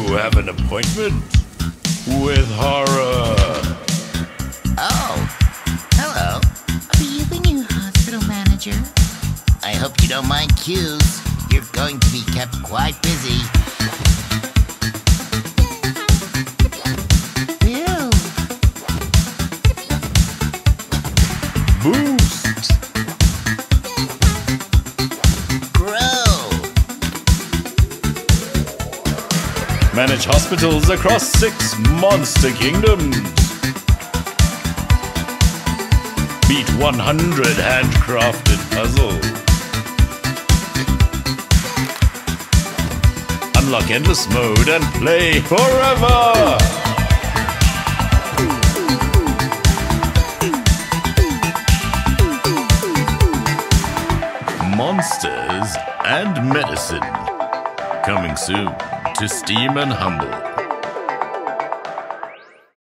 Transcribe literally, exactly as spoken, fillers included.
have an appointment with horror. Oh, hello. Are you the new hospital manager? I hope you don't mind queues. You're going to be kept quite busy. Ew. Boost. Grow. Manage hospitals across six monster kingdoms. Beat one hundred handcrafted puzzles. Unlock endless mode and play forever! Monsters and medicine. Coming soon to Steam and Humble.